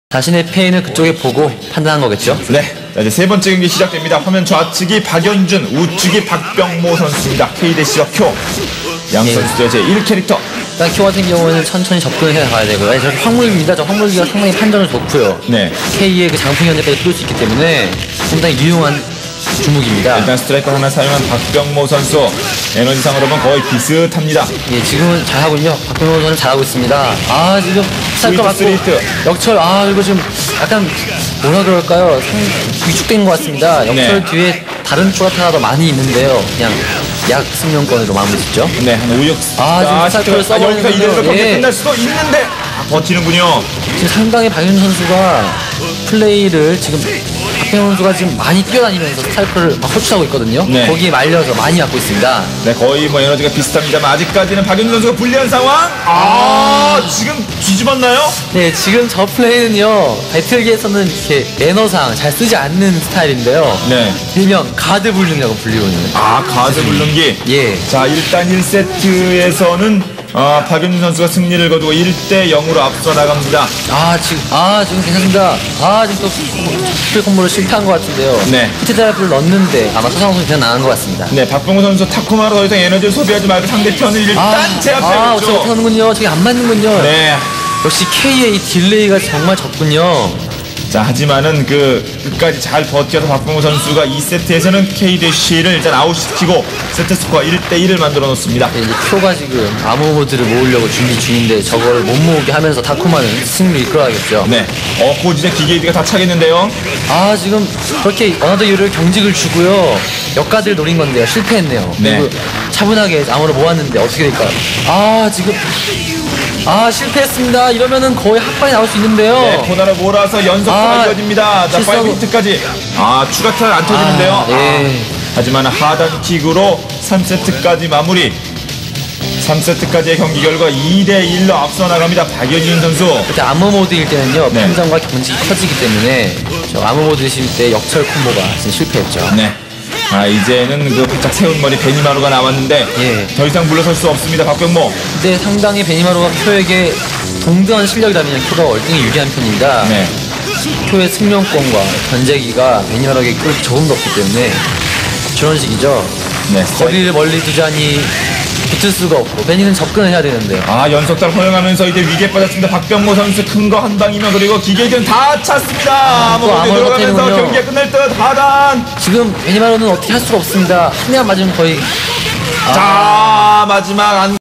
자신의 페인을 그쪽에 보고 판단한 거겠죠? 네. 자, 이제 세 번째 경기 시작됩니다. 화면 좌측이 박연준, 우측이 박병모 선수입니다. K-와 쿄. 양 선수의 제1 캐릭터. 일단 쿄 같은 경우는 천천히 접근해 가야 되고요. 저 황물기입니다. 저 황물기가 상당히 판정을 좋고요. 네. K의 그 장풍 현대까지 뚫을 수 있기 때문에 상당히 유용한 주목입니다. 일단 스트라이커 하나 사용한 박병모 선수. 에너지상으로 보면 거의 비슷합니다. 예, 지금은 잘하군요. 박병모 선수 잘하고 있습니다. 아, 지금 스트라이커 맞고 역철. 아, 이거 지금 약간 뭐라 그럴까요? 위축된 것 같습니다. 역철 네. 뒤에 다른 추가타 하나 더 많이 있는데요. 그냥 약 승용권으로 마무리 짓죠. 네, 한 5역. 지금 스트라이커를 써버리는 여기서 이대로 경기 예. 끝날 수도 있는데 버티는군요. 지금 상당히 박윤준 선수가 플레이를 지금 박병호 선수가 지금 많이 뛰어다니면서 스트라이커를 막 호출하고 있거든요. 네. 거기에 말려서 많이 맞고 있습니다. 네, 거의 뭐 에너지가 비슷합니다만 아직까지는 박연준 선수가 불리한 상황. 지금 뒤집었나요? 네, 지금 저 플레이는요, 배틀기에서는 이렇게 매너상 잘 쓰지 않는 스타일인데요. 네. 일명 가드 불능이라고 불리거든요. 가드 불능기. 예. 자, 일단 1세트에서는 박연준 선수가 승리를 거두고 1대0으로 앞서 나갑니다. 지금 괜찮습니다. 지금 또 스플 콤보를 실패한 것 같은데요. 네. 히트 드라이브를 넣었는데 아마 서상훈 선수 그냥 나간 것 같습니다. 네, 박병호 선수 타코마로 더 이상 에너지를 소비하지 말고 상대편을 일단 제압해야겠죠. 어떻게 못하는군요. 저게 안 맞는군요. 네. 역시 K의 딜레이가 정말 적군요. 자, 하지만은 끝까지 잘 버텨서 박병호 선수가 2세트에서는 K-를 일단 아웃시키고 세트 스코어 1대1을 만들어 놓습니다. 네, 이제 쿄가 지금 암호 모드를 모으려고 준비 중인데 저거를 못 모으게 하면서 타쿠마는 승리를 이끌어야겠죠. 네. 고지대 기계이드가 다 차겠는데요. 지금 그렇게 어나더 유를 경직을 주고요. 역가들 노린 건데요. 실패했네요. 네. 그리고 차분하게 암호를 모았는데 어떻게 될까요? 지금 실패했습니다. 이러면은 거의 합방이 나올 수 있는데요. 네, 코너로 몰아서 연속타가 이어집니다. 자, 5히트까지. 추가타는 안 터지는데요. 네. 하지만 하단킥으로 3세트까지 마무리. 3세트까지의 경기 결과 2대1로 앞서 나갑니다. 박연준 선수. 그때 암호 모드일 때는요. 네. 판정과 경직이 커지기 때문에 저 암호 모드이실 때 역철 콤보가 지금 실패했죠. 네. 이제는 그 바짝 세운 머리 베니마루가 나왔는데 예. 더 이상 물러설 수 없습니다. 박병모. 근데 상당히 베니마루가 쿄에게 동등한 실력이라면 쿄가 월등히 유리한 편입니다. 네. 쿄의 승용권과 견제기가 베니마루에게 그렇게 적은 게 없기 때문에 저런 식이죠. 네. 거리를 멀리 두자니 붙을 수가 없고 베니는 접근을 해야 되는데요. 연속타를 허용하면서 이제 위기에 빠졌습니다. 박병모 선수 큰 거 한 방이면 그리고 기계전 다 찼습니다. 아무것도 들어가면서 경기가 끝날 듯 하단. 지금 베니마루는 어떻게 할 수가 없습니다. 한 대만 맞으면 거의 마지막 안